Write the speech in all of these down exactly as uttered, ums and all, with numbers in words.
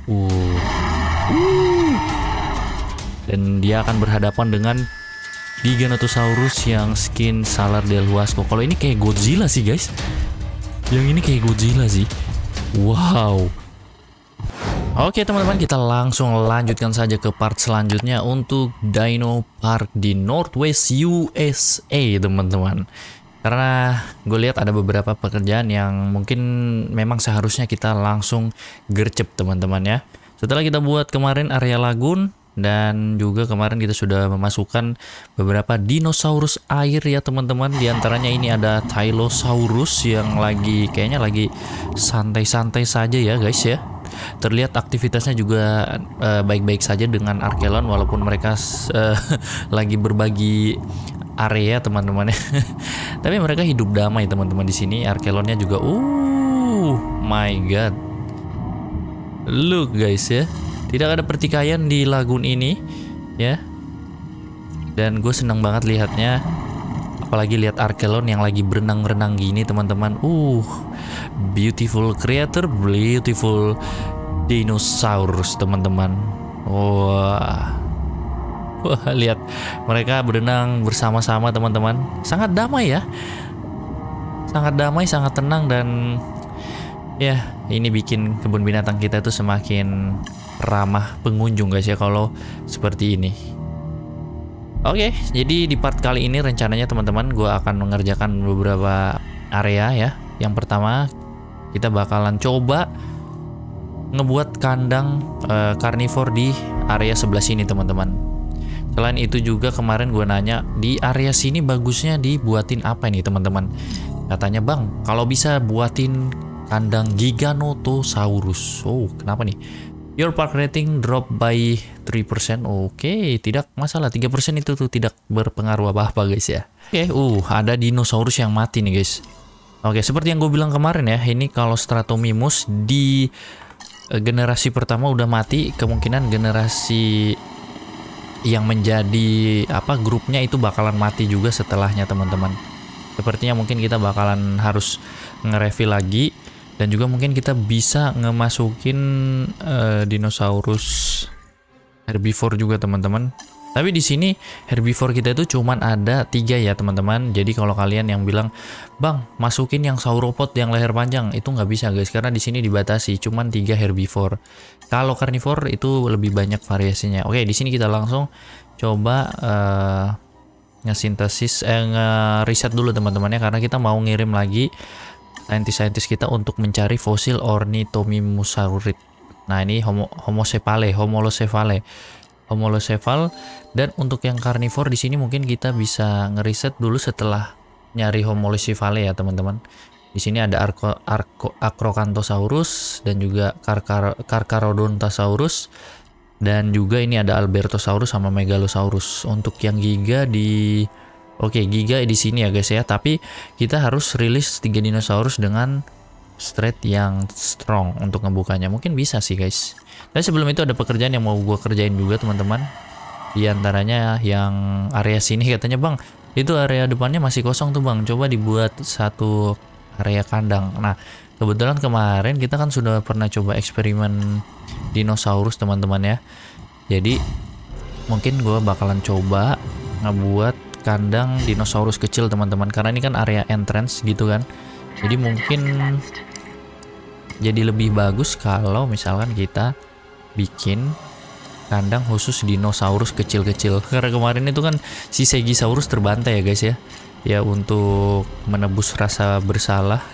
Uh. Uh. Dan dia akan berhadapan dengan Giganotosaurus yang skin Salar del Huasco. Kalau ini kayak Godzilla sih guys. Yang ini kayak Godzilla sih. Wow. Oke teman-teman, kita langsung lanjutkan saja ke part selanjutnya untuk Dino Park di Northwest U S A teman-teman. Karena gue lihat ada beberapa pekerjaan yang mungkin memang seharusnya kita langsung gercep teman-teman ya. Setelah kita buat kemarin area lagun, dan juga kemarin kita sudah memasukkan beberapa dinosaurus air ya teman-teman. Di antaranya ini ada Tylosaurus yang lagi kayaknya lagi santai-santai saja ya guys ya. Terlihat aktivitasnya juga baik-baik uh, saja dengan Archelon walaupun mereka uh, lagi berbagi area teman-teman ya. Tapi mereka hidup damai teman-teman di sini. Archelonnya juga uh my god. Look guys ya. Tidak ada pertikaian di lagun ini ya. Dan gue senang banget lihatnya. Apalagi lihat Archelon yang lagi berenang-renang gini teman-teman. Uh, beautiful creator, beautiful dinosaurus teman-teman. Wah. Wah, lihat mereka berenang bersama-sama teman-teman. Sangat damai ya. Sangat damai, sangat tenang dan ya, ini bikin kebun binatang kita tuh semakin ramah pengunjung guys ya kalau seperti ini. Oke, jadi di part kali ini rencananya teman-teman gue akan mengerjakan beberapa area ya. Yang pertama kita bakalan coba ngebuat kandang uh, karnivor di area sebelah sini teman-teman. Selain itu juga kemarin gue nanya di area sini bagusnya dibuatin apa nih teman-teman. Katanya bang kalau bisa buatin kandang Giganotosaurus. Oh kenapa nih? Your park rating drop by three percent. Oke, okay, tidak masalah. tiga persen itu tuh tidak berpengaruh apa-apa guys ya. Oke, okay, uh ada dinosaurus yang mati nih guys. Oke, okay, seperti yang gue bilang kemarin ya, ini kalau Stratomimus di uh, generasi pertama udah mati, kemungkinan generasi yang menjadi apa grupnya itu bakalan mati juga setelahnya teman-teman. Sepertinya mungkin kita bakalan harus nge-review lagi. Dan juga mungkin kita bisa ngemasukin uh, dinosaurus herbivore juga teman-teman. Tapi di sini herbivore kita itu cuman ada tiga ya teman-teman. Jadi kalau kalian yang bilang, bang masukin yang sauropod yang leher panjang, itu nggak bisa guys. Karena di sini dibatasi cuman tiga herbivore. Kalau carnivore itu lebih banyak variasinya. Oke, di sini kita langsung coba uh, ngesintesis, eh, nge-reset dulu teman-teman ya. Karena kita mau ngirim lagi saintis-saintis kita untuk mencari fosil Ornithomimusaurid. Nah ini homo homocephale, homolocephale, homolocephal. Dan untuk yang karnivor di sini mungkin kita bisa ngeriset dulu setelah nyari homolocephale ya teman-teman. Di sini ada Arco, Arco, Acrocanthosaurus dan juga Carcar, Carcharodontosaurus dan juga ini ada Albertosaurus sama Megalosaurus. Untuk yang giga di Oke, giga di sini ya guys ya, tapi kita harus rilis tiga dinosaurus dengan straight yang strong untuk ngebukanya. Mungkin bisa sih guys. Dan sebelum itu ada pekerjaan yang mau gue kerjain juga teman-teman. Di antaranya yang area sini katanya bang, itu area depannya masih kosong tuh bang. Coba dibuat satu area kandang. Nah, kebetulan kemarin kita kan sudah pernah coba eksperimen dinosaurus teman-teman ya. Jadi mungkin gue bakalan coba ngebuat kandang dinosaurus kecil teman-teman, karena ini kan area entrance gitu kan. Jadi mungkin jadi lebih bagus kalau misalkan kita bikin kandang khusus dinosaurus kecil-kecil. Karena kemarin itu kan si Stegosaurus terbantai ya guys ya. Ya untuk menebus rasa bersalah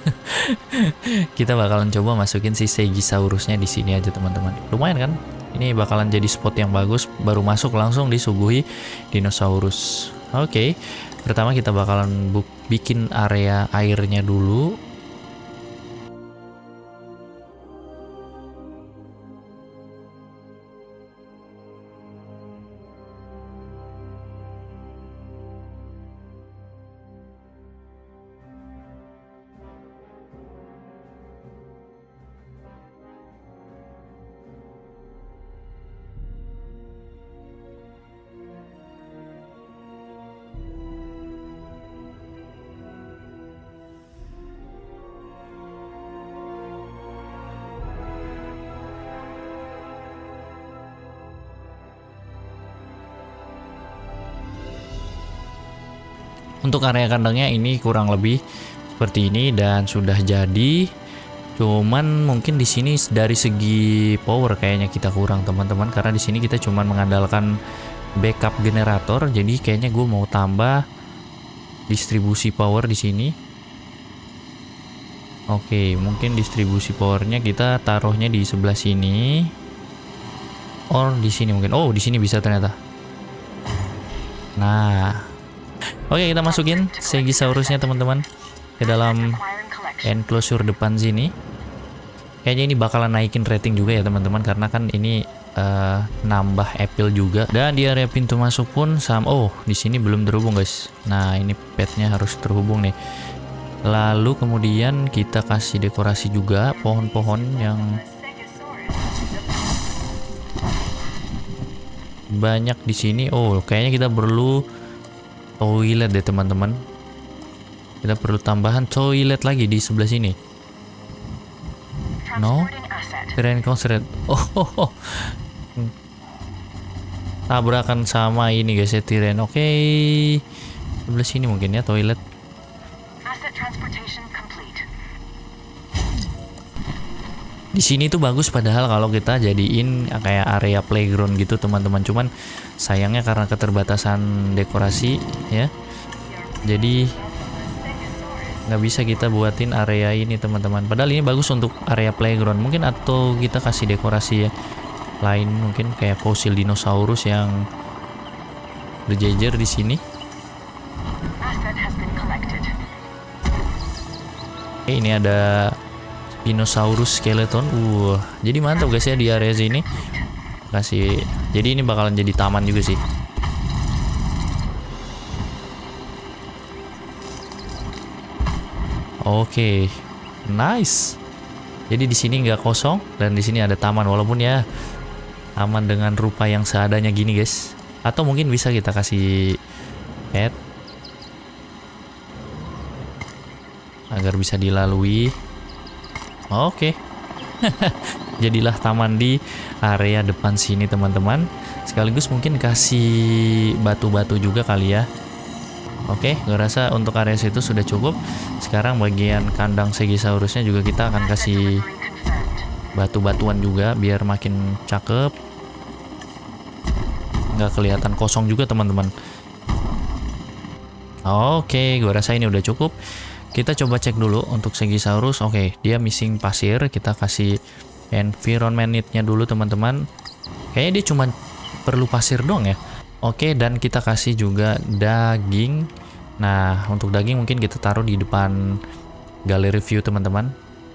kita bakalan coba masukin si Stegosaurusnya di sini aja teman-teman. Lumayan kan? Ini bakalan jadi spot yang bagus, baru masuk langsung disuguhi dinosaurus. Oke, okay. Pertama kita bakalan bikin area airnya dulu. Untuk area kandangnya ini kurang lebih seperti ini dan sudah jadi. Cuman mungkin di sini dari segi power kayaknya kita kurang teman-teman, karena di sini kita cuman mengandalkan backup generator. Jadi kayaknya gue mau tambah distribusi power di sini. Oke, mungkin distribusi powernya kita taruhnya di sebelah sini. Or di sini mungkin. Oh, di sini bisa ternyata. Nah. Oke, kita masukin Stegosaurusnya teman-teman ke dalam enclosure depan sini. Kayaknya ini bakalan naikin rating juga ya teman-teman, karena kan ini uh, nambah apple juga. Dan di area pintu masuk pun sama. Oh, di sini belum terhubung guys. Nah, ini padnya harus terhubung nih. Lalu kemudian kita kasih dekorasi juga pohon-pohon yang banyak di sini. Oh, kayaknya kita perlu toilet deh teman-teman. Kita perlu tambahan toilet lagi di sebelah sini. No, terrain constraint. Oh, oh, oh. Tabrakan sama ini guys ya, terrain. Oke, okay. Sebelah sini mungkin ya toilet. Di sini tuh bagus padahal kalau kita jadiin kayak area playground gitu teman-teman. Cuman sayangnya karena keterbatasan dekorasi ya, jadi nggak bisa kita buatin area ini teman-teman. Padahal ini bagus untuk area playground mungkin, atau kita kasih dekorasi ya lain mungkin kayak fosil dinosaurus yang berjejer di sini. Oke, ini ada Spinosaurus skeleton. Uh, jadi mantap guys ya di area sini. Kasih. Jadi ini bakalan jadi taman juga sih. Oke. Okay. Nice. Jadi di sini nggak kosong dan di sini ada taman, walaupun ya taman dengan rupa yang seadanya gini guys. Atau mungkin bisa kita kasih pet agar bisa dilalui. Oke. Jadilah taman di area depan sini teman-teman. Sekaligus mungkin kasih batu-batu juga kali ya. Oke, gue rasa untuk area situ sudah cukup. Sekarang bagian kandang Stegosaurusnya juga kita akan kasih batu-batuan juga biar makin cakep. Nggak kelihatan kosong juga teman-teman. Oke, gue rasa ini udah cukup. Kita coba cek dulu untuk Stegosaurus. Oke, dia missing pasir. Kita kasih environment-nya dulu teman-teman. Kayaknya dia cuma perlu pasir doang ya. Oke, dan kita kasih juga daging. Nah, untuk daging mungkin kita taruh di depan galeri view teman-teman.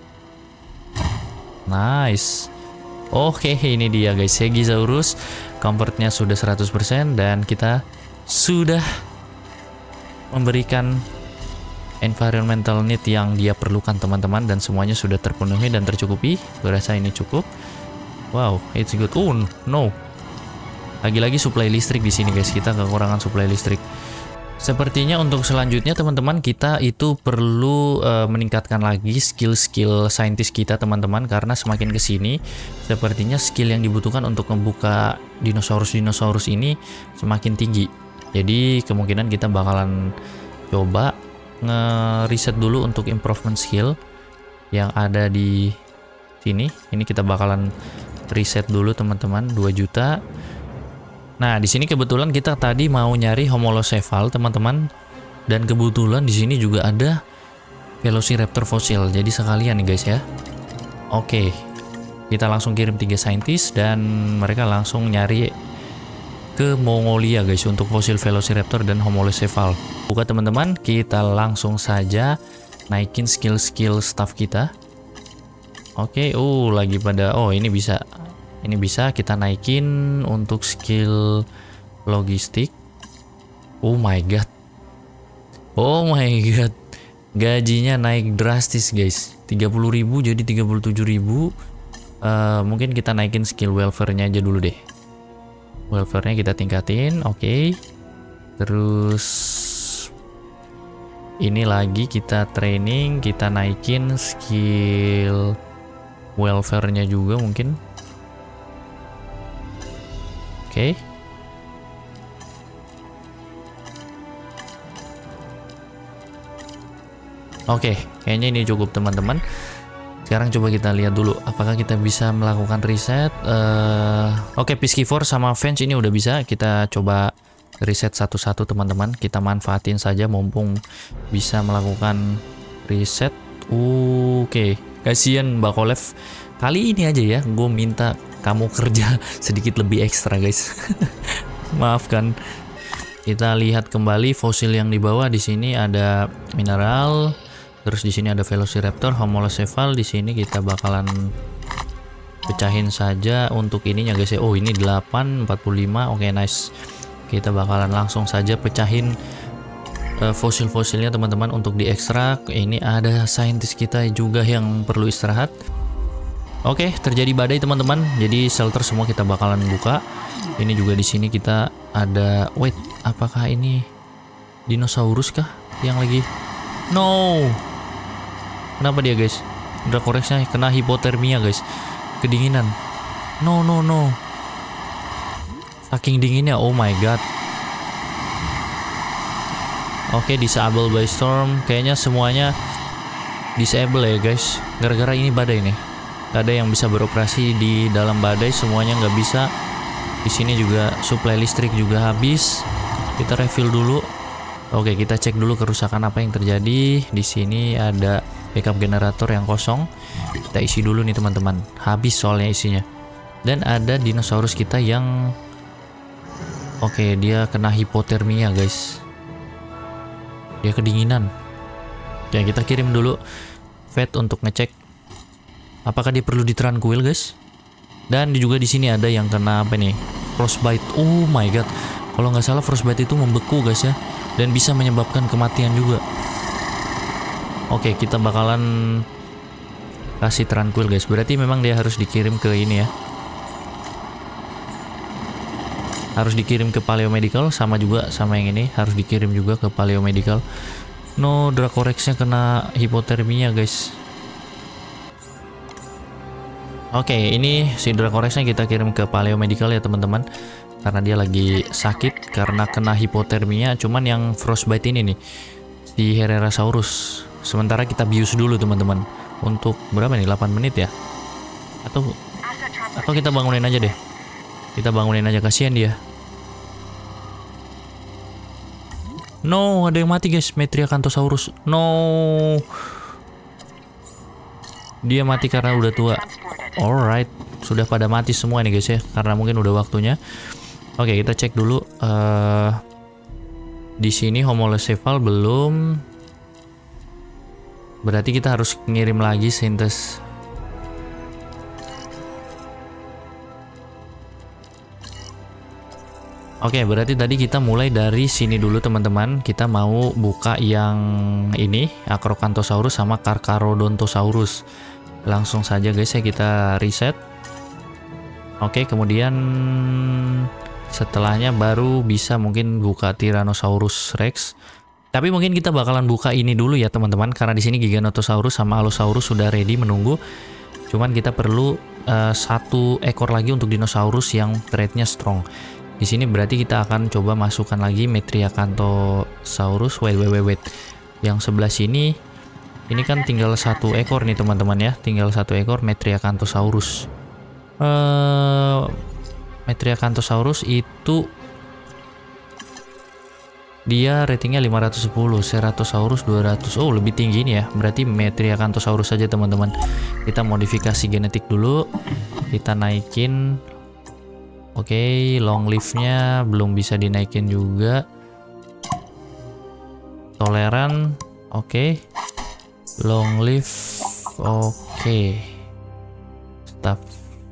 Nice. Oke, ini dia guys, Stegosaurus. Comfortnya sudah seratus persen dan kita sudah memberikan environmental need yang dia perlukan teman-teman, dan semuanya sudah terpenuhi dan tercukupi. Gue rasa ini cukup. Wow, it's good. Oh no, lagi-lagi suplai listrik di sini guys. Kita kekurangan suplai listrik. Sepertinya untuk selanjutnya teman-teman, kita itu perlu uh, meningkatkan lagi skill-skill saintis kita teman-teman, karena semakin kesini sepertinya skill yang dibutuhkan untuk membuka dinosaurus-dinosaurus ini semakin tinggi. Jadi kemungkinan kita bakalan coba nge-reset dulu untuk improvement skill yang ada di sini. Ini kita bakalan reset dulu teman-teman, dua juta. Nah, di sini kebetulan kita tadi mau nyari Homolocephal teman-teman, dan kebetulan di sini juga ada Velociraptor fosil. Jadi sekalian nih guys ya. Oke. Kita langsung kirim tiga saintis dan mereka langsung nyari ke Mongolia guys untuk fosil Velociraptor dan Homolocephal. Buka teman-teman, kita langsung saja naikin skill-skill staff kita. Oke, oh lagi pada, oh ini bisa, ini bisa kita naikin untuk skill logistik. Oh my god, oh my god, gajinya naik drastis guys, tiga puluh ribu jadi tiga puluh tujuh ribu. Uh, mungkin kita naikin skill welfare-nya aja dulu deh. Welfare-nya kita tingkatin, oke. Okay. Terus ini lagi kita training, kita naikin skill welfare-nya juga mungkin. Oke. Okay. Oke, kayaknya ini cukup teman-teman. Sekarang coba kita lihat dulu apakah kita bisa melakukan reset. Uh, Oke, Peacekeeper sama Venge ini udah bisa. Kita coba reset satu-satu teman-teman. Kita manfaatin saja mumpung bisa melakukan reset. uh, Oke, kasihan Mbak Kolev. Kali ini aja ya gue minta kamu kerja sedikit lebih ekstra guys. Maafkan. Kita lihat kembali fosil yang di bawah. Di sini ada mineral. Terus di sini ada Velociraptor, Homolocephal. Di sini kita bakalan pecahin saja untuk ininya guys ya. Oh, ini delapan, empat puluh lima. Oke, okay, nice. Kita bakalan langsung saja pecahin uh, fosil-fosilnya teman-teman untuk diekstrak. Ini ada saintis kita juga yang perlu istirahat. Oke, okay, terjadi badai teman-teman. Jadi shelter semua kita bakalan buka. Ini juga di sini kita ada, wait, apakah ini dinosaurus kah yang lagi? No. Kenapa dia guys? Dracorexnya kena hipotermia guys. Kedinginan. No no no. Saking dinginnya, oh my god. Oke, okay, disable by storm. Kayaknya semuanya disable ya guys. Gara-gara ini badai nih. Gak ada yang bisa beroperasi di dalam badai. Semuanya nggak bisa. Di sini juga suplai listrik juga habis. Kita refill dulu. Oke, kita cek dulu kerusakan apa yang terjadi. Di sini ada backup generator yang kosong. Kita isi dulu nih teman-teman. Habis soalnya isinya. Dan ada dinosaurus kita yang, oke, dia kena hipotermia guys. Dia kedinginan. Oke, kita kirim dulu vet untuk ngecek apakah dia perlu ditranquil guys. Dan juga di sini ada yang kena apa nih? Frostbite. Oh my god. Kalau nggak salah frostbite itu membeku guys ya. Dan bisa menyebabkan kematian juga. Oke, kita bakalan kasih tranquil guys. Berarti memang dia harus dikirim ke ini ya. Harus dikirim ke Paleomedical. Sama juga sama yang ini. Harus dikirim juga ke Paleomedical. No, Dracorexnya kena hipotermia guys. Oke, ini si Dracorexnya kita kirim ke Paleomedical ya teman-teman. Karena dia lagi sakit karena kena hipotermia. Cuman yang frostbite ini nih, si Herrerasaurus. Sementara kita bius dulu teman-teman. Untuk berapa nih? delapan menit ya? Atau atau kita bangunin aja deh. Kita bangunin aja, kasihan dia. No, ada yang mati guys, Metriacanthosaurus. No. Dia mati karena udah tua. Alright, sudah pada mati semua nih guys ya, karena mungkin udah waktunya. Oke, kita cek dulu. Uh, di sini Homolocephal belum. Berarti kita harus ngirim lagi sintes. Oke, berarti tadi kita mulai dari sini dulu teman-teman. Kita mau buka yang ini, Acrocanthosaurus sama Carcharodontosaurus. Langsung saja guys ya, kita reset. Oke, kemudian setelahnya baru bisa mungkin buka Tyrannosaurus Rex. Tapi mungkin kita bakalan buka ini dulu ya teman-teman, karena di sini Giganotosaurus sama Allosaurus sudah ready menunggu. Cuman kita perlu uh, satu ekor lagi untuk dinosaurus yang trade-nya strong. Di sini berarti kita akan coba masukkan lagi Metriacanthosaurus. Wait, wait, wait, wait. Yang sebelah sini, ini kan tinggal satu ekor nih teman-teman ya. Tinggal satu ekor Metriacanthosaurus. Uh, Metriacanthosaurus itu dia ratingnya lima ratus sepuluh, Ceratosaurus dua ratus. Oh, lebih tinggi ini ya. Berarti Metriacanthosaurus saja teman-teman. Kita modifikasi genetik dulu. Kita naikin. Oke, okay, long live-nya belum bisa dinaikin juga. Toleran, oke. Okay. Long live, oke. Okay. Stop.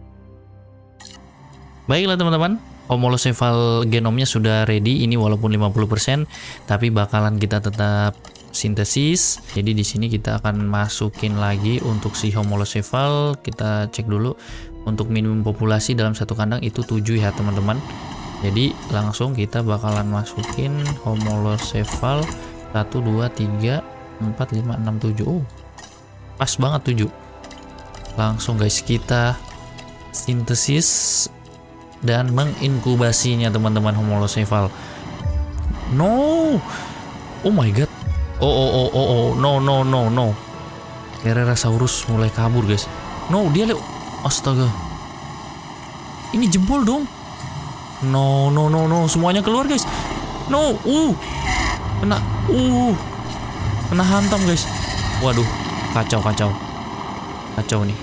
Baiklah teman-teman, Homolocephal genomnya sudah ready. Ini walaupun lima puluh persen, tapi bakalan kita tetap sintesis. Jadi di sini kita akan masukin lagi untuk si Homolocephal. Kita cek dulu. Untuk minimum populasi dalam satu kandang itu tujuh ya teman-teman. Jadi langsung kita bakalan masukin Homolocephal satu, dua, tiga, empat, lima, enam, tujuh. Oh, pas banget tujuh. Langsung guys kita sintesis dan menginkubasinya teman-teman Homolocephal. No. Oh my god. Oh oh oh oh oh, no no no no. Herrerasaurus mulai kabur guys. No, dia lewat. Astaga. Ini jebol dong. No no no no, semuanya keluar guys. No, uh, kena, uh, kena hantam guys. Waduh, kacau kacau, kacau nih.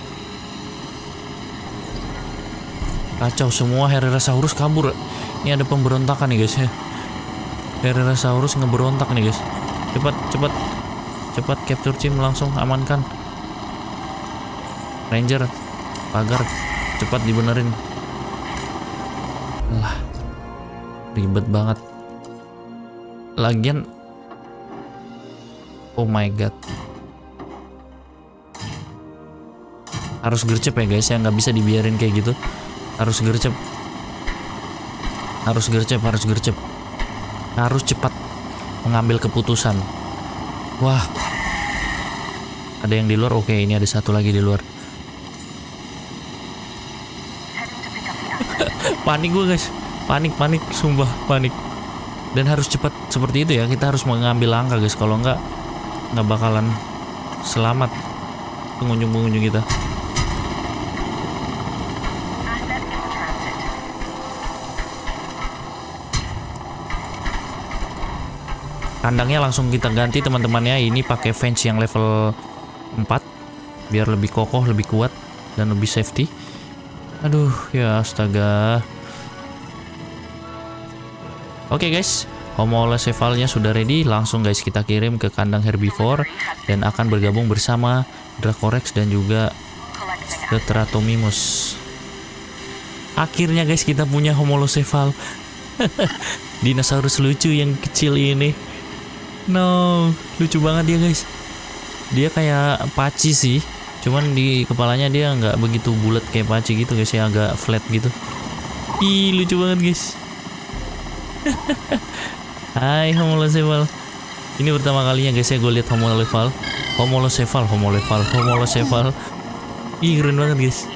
Kacau, semua Herrerasaurus kabur. Ini ada pemberontakan nih guys ya. Herrerasaurus ngeberontak nih guys. Cepat, cepat, cepat capture team, langsung amankan. Ranger, pagar, cepat dibenerin. Lah, ribet banget. Lagian, oh my god. Harus gercep ya guys ya, nggak bisa dibiarin kayak gitu. Harus gercep, harus gercep, harus gercep, harus cepat mengambil keputusan. Wah, ada yang di luar. Oke, ini ada satu lagi di luar. Panik gue guys, panik, panik, sumpah panik. Dan harus cepat seperti itu ya. Kita harus mengambil langkah guys. Kalau nggak, nggak bakalan selamat pengunjung-pengunjung kita. Kandangnya langsung kita ganti teman-teman ya. Ini pakai fence yang level empat biar lebih kokoh, lebih kuat dan lebih safety. Aduh, ya astaga. Oke guys, Homolocephalnya sudah ready. Langsung guys kita kirim ke kandang herbivore dan akan bergabung bersama Dracorex dan juga Tetratomimus. Akhirnya guys kita punya Homolocephal. Dinosaurus lucu yang kecil ini. No, lucu banget dia guys. Dia kayak paci sih, cuman di kepalanya dia nggak begitu bulat kayak paci gitu guys ya, agak flat gitu. Ih, lucu banget guys. Hai Homolocephal. Ini pertama kalinya guys ya gue lihat Homolocephal. Homolocephal, Homolocephal, Homolocephal. Ih, keren banget guys.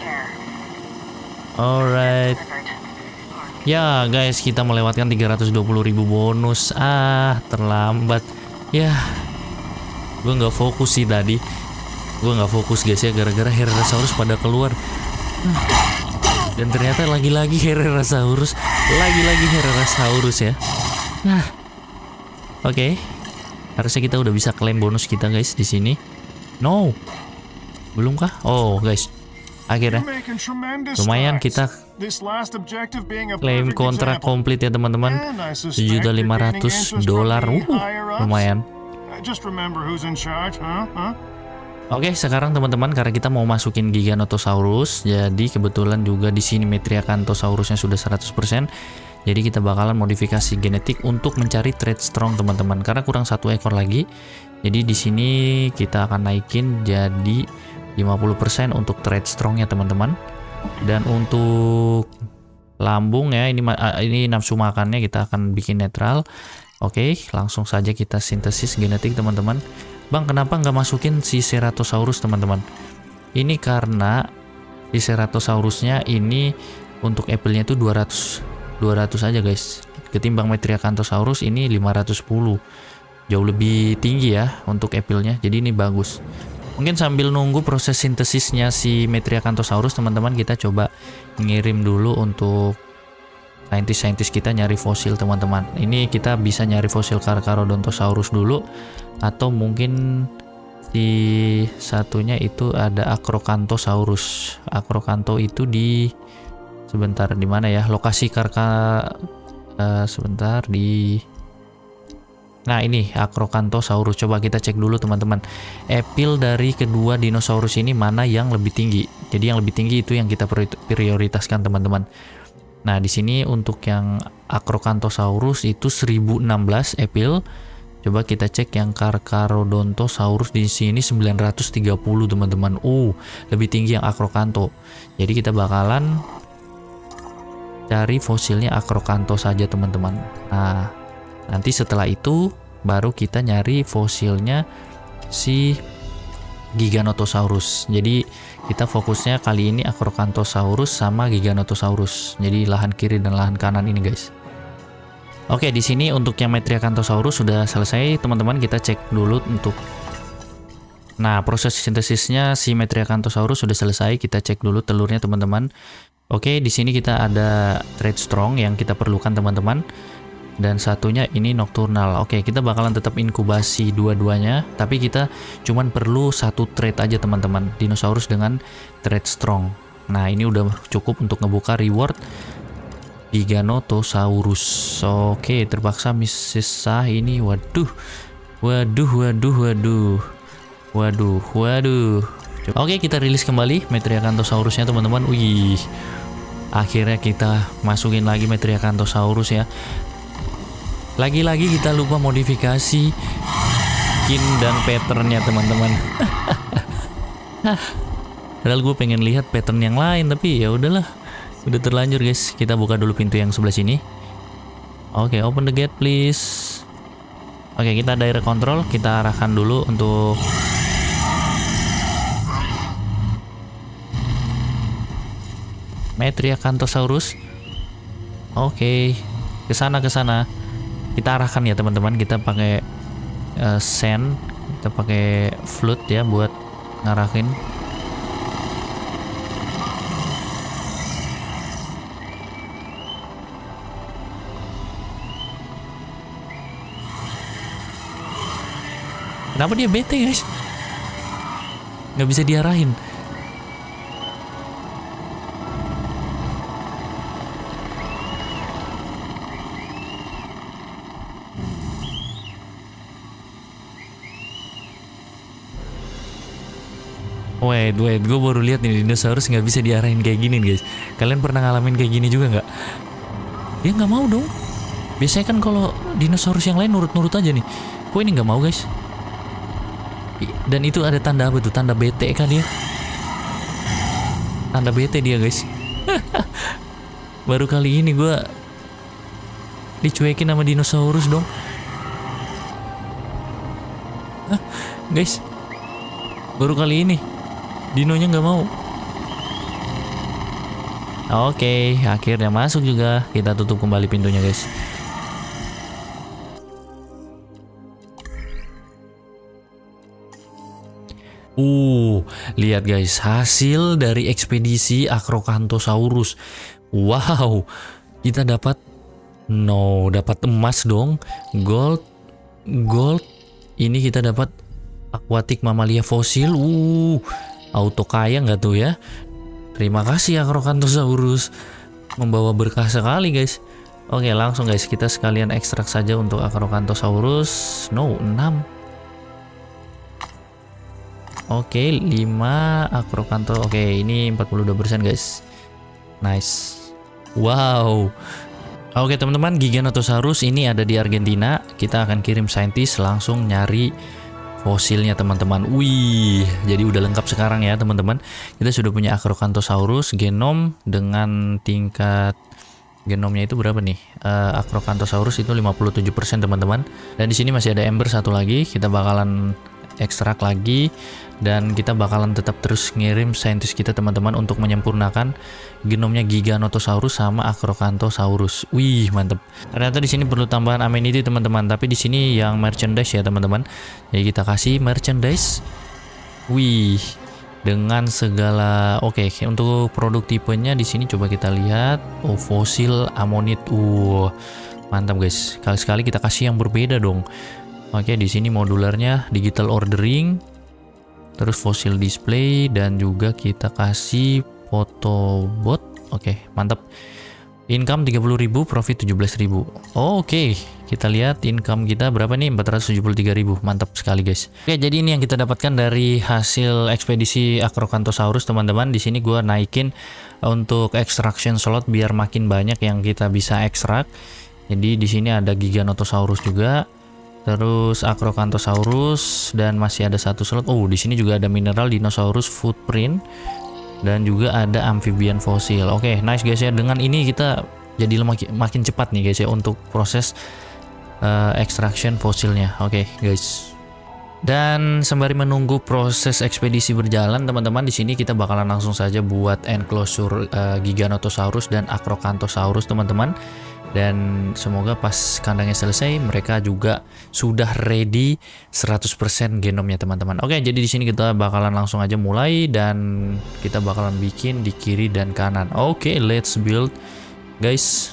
Alright. Ya guys, kita melewatkan tiga ratus dua puluh ribu bonus. Ah, terlambat. Ya, gue nggak fokus sih tadi. Gue nggak fokus guys ya, gara-gara Herrerasaurus pada keluar. Dan ternyata lagi-lagi Herrerasaurus, lagi-lagi Herrerasaurus ya. Nah, oke. Okay. Harusnya kita udah bisa klaim bonus kita guys di sini. No, belum kah? Oh guys, akhirnya lumayan kita klaim kontrak komplit ya teman-teman. Sejuta lima ratus dolar. Uh, lumayan. Oke, sekarang teman-teman karena kita mau masukin Giganotosaurus, jadi kebetulan juga di sini Metriacanthosaurusnya sudah seratus persen. Jadi kita bakalan modifikasi genetik untuk mencari trait strong teman-teman, karena kurang satu ekor lagi. Jadi di sini kita akan naikin jadi lima puluh persen untuk trait strongnya teman-teman. Dan untuk lambung ya, ini ini nafsu makannya kita akan bikin netral. Oke, langsung saja kita sintesis genetik teman-teman. Bang, kenapa nggak masukin si Ceratosaurus teman-teman? Ini karena si Ceratosaurusnya ini untuk apple-nya itu dua ratus dua ratus aja guys. Ketimbang Metriacanthosaurus ini lima ratus sepuluh. Jauh lebih tinggi ya untuk apple-nya. Jadi ini bagus. Mungkin sambil nunggu proses sintesisnya si Metriacanthosaurus teman-teman, kita coba ngirim dulu untuk saintis-saintis kita nyari fosil teman-teman. Ini kita bisa nyari fosil Carcharodontosaurus dulu, atau mungkin si satunya itu ada Acrocanthosaurus. Acrocantho itu di sebentar di mana ya lokasi Carcha uh, sebentar di. Nah ini Acrocanthosaurus, coba kita cek dulu teman-teman. Appeal dari kedua dinosaurus ini mana yang lebih tinggi. Jadi yang lebih tinggi itu yang kita prioritaskan teman-teman. Nah di sini untuk yang Acrocanthosaurus itu seribu enam belas appeal. Coba kita cek yang Carcharodontosaurus di sini sembilan ratus tiga puluh teman-teman. Uh, lebih tinggi yang Acrocantho. Jadi kita bakalan cari fosilnya Acrocantho saja teman-teman. Nah, nanti setelah itu baru kita nyari fosilnya si Giganotosaurus. Jadi kita fokusnya kali ini Acrocanthosaurus sama Giganotosaurus. Jadi lahan kiri dan lahan kanan ini guys. Oke, di sini untuk yang Metriacanthosaurus sudah selesai, teman-teman. Kita cek dulu untuk Nah, proses sintesisnya si Metriacanthosaurus sudah selesai. Kita cek dulu telurnya, teman-teman. Oke, di sini kita ada trait strong yang kita perlukan, teman-teman. Dan satunya ini nocturnal. Oke, kita bakalan tetap inkubasi dua-duanya, tapi kita cuman perlu satu trait aja, teman-teman. Dinosaurus dengan trait strong. Nah, ini udah cukup untuk ngebuka reward Giganotosaurus. Oke, terpaksa misah ini. Waduh. Waduh, waduh, waduh. Waduh, waduh. Oke, kita rilis kembali Metriacanthosaurusnya, teman-teman. Wih, akhirnya kita masukin lagi Metriacanthosaurus ya. Lagi-lagi kita lupa modifikasi skin dan patternnya, teman-teman. Padahal gue pengen lihat pattern yang lain, tapi ya udahlah, udah terlanjur guys. Kita buka dulu pintu yang sebelah sini. Oke, open the gate please. Oke, kita direct control, kita arahkan dulu untuk Metriacanthosaurus. Oke, ke sana ke sana. Kita arahkan ya, teman-teman. Kita pakai uh, sand, kita pakai float ya buat ngarahin. Kenapa dia bete, guys? Nggak bisa diarahin. Wait, wait, gue baru lihat nih dinosaurus nggak bisa diarahin kayak gini, guys. Kalian pernah ngalamin kayak gini juga nggak? Dia nggak mau dong. Biasanya kan kalau dinosaurus yang lain nurut-nurut aja nih. Kok ini nggak mau, guys? Dan itu ada tanda apa tuh? Tanda bete kan dia? Tanda bete dia, guys. Baru kali ini gue dicuekin sama dinosaurus dong. Hah, guys? Baru kali ini dinonya nggak mau. Oke, akhirnya masuk juga. Kita tutup kembali pintunya, guys. Uh, lihat guys, hasil dari ekspedisi Acrocanthosaurus. Wow, kita dapat no, dapat emas dong, gold, gold. Ini kita dapat aquatic mamalia fosil. Uh, auto kaya nggak tuh ya? Terima kasih Acrocanthosaurus, membawa berkah sekali guys. Oke, langsung guys, kita sekalian ekstrak saja untuk Acrocanthosaurus. No, enam. Oke, lima Acrocantho. Oke, ini empat puluh dua persen guys. Nice. Wow. Oke teman-teman, Giganotosaurus ini ada di Argentina. Kita akan kirim saintis langsung nyari fosilnya teman-teman. Wih, jadi udah lengkap sekarang ya teman-teman. Kita sudah punya Acrocanthosaurus genom dengan tingkat genomnya itu berapa nih? Uh, Acrocanthosaurus itu lima puluh tujuh persen teman-teman. Dan di sini masih ada ember satu lagi. Kita bakalan ekstrak lagi dan kita bakalan tetap terus ngirim saintis kita teman-teman untuk menyempurnakan genomnya Giganotosaurus sama Acrocanthosaurus. Wih, mantep. Ternyata di sini perlu tambahan amenity teman-teman, tapi di sini yang merchandise ya teman-teman. Jadi kita kasih merchandise. Wih, dengan segala oke, okay, untuk produk tipenya di sini coba kita lihat. Oh, fosil ammonite. Uh, mantap guys. Kali-sekali kita kasih yang berbeda dong. Oke, di sini modularnya digital ordering, terus fosil display, dan juga kita kasih foto bot. Oke, mantap. Income tiga puluh ribu, profit tujuh belas ribu. Oh, oke, kita lihat income kita berapa nih? empat ratus tujuh puluh tiga ribu. Mantap sekali guys. Oke, jadi ini yang kita dapatkan dari hasil ekspedisi Acrocanthosaurus teman-teman. Di sini gua naikin untuk extraction slot biar makin banyak yang kita bisa ekstrak. Jadi di sini ada Giganotosaurus juga. Terus Acrocanthosaurus dan masih ada satu slot. Oh, di sini juga ada mineral dinosaurus footprint dan juga ada amphibian fosil. Oke, okay, nice guys ya. Dengan ini kita jadi makin, makin cepat nih guys ya untuk proses uh, extraction fosilnya. Oke, okay, guys. Dan sembari menunggu proses ekspedisi berjalan, teman-teman, di sini kita bakalan langsung saja buat enclosure uh, Giganotosaurus dan Acrocanthosaurus, teman-teman. Dan semoga pas kandangnya selesai mereka juga sudah ready seratus persen genomnya teman-teman. Oke, jadi di sini kita bakalan langsung aja mulai dan kita bakalan bikin di kiri dan kanan. Oke, let's build guys.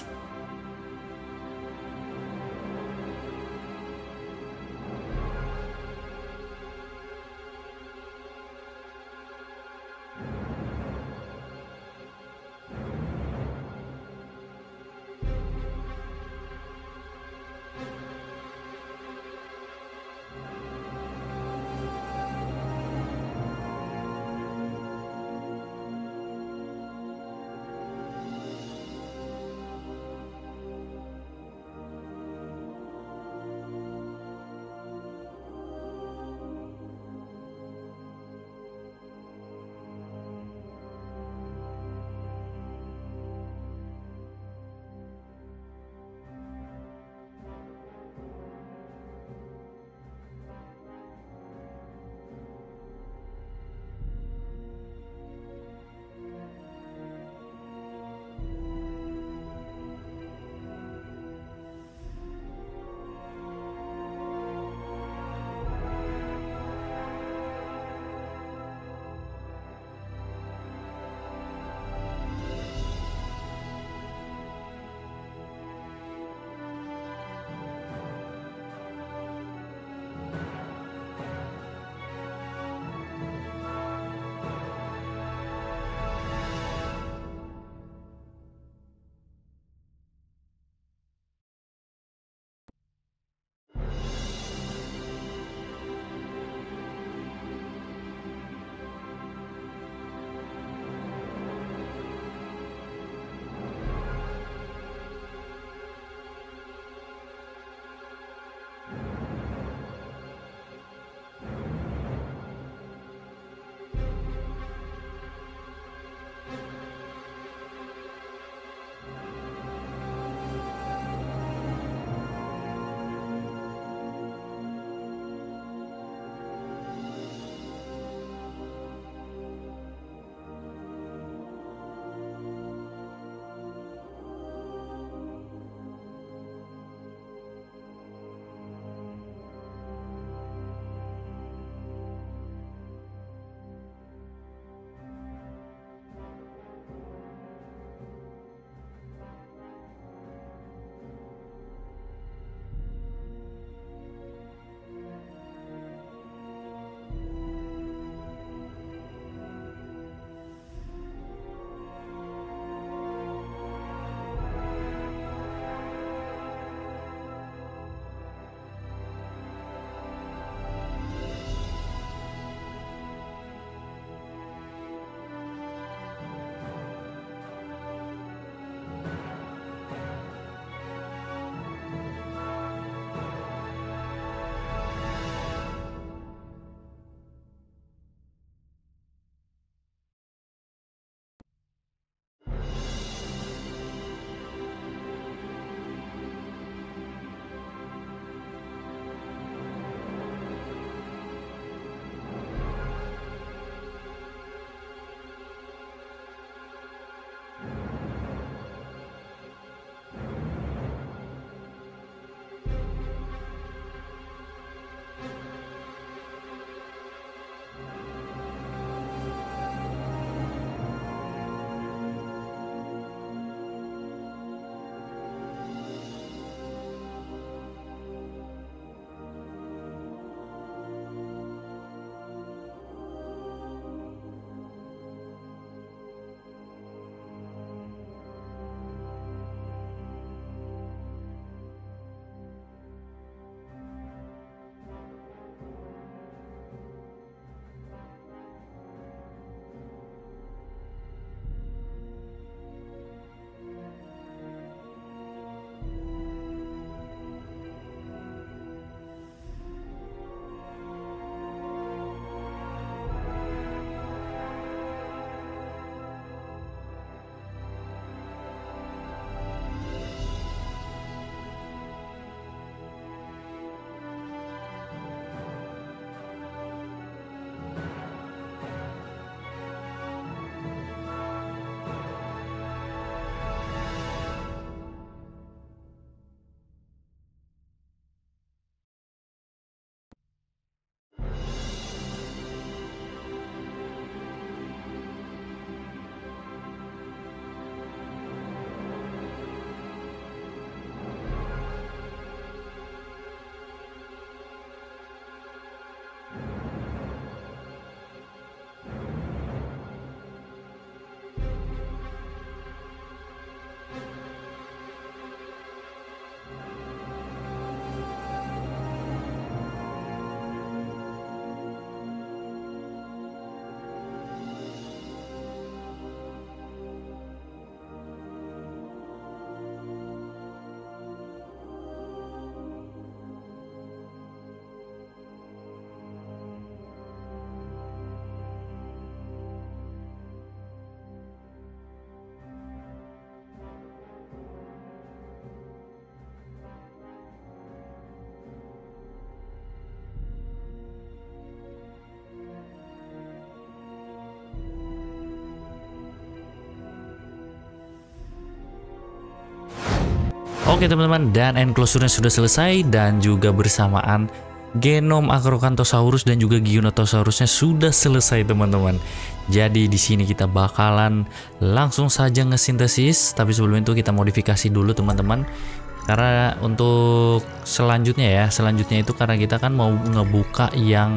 Oke teman-teman, dan enclosure-nya sudah selesai dan juga bersamaan genom Acrocanthosaurus dan juga Giganotosaurusnya sudah selesai teman-teman. Jadi di sini kita bakalan langsung saja ngesintesis, tapi sebelum itu kita modifikasi dulu teman-teman. Karena untuk selanjutnya ya, selanjutnya itu karena kita kan mau ngebuka yang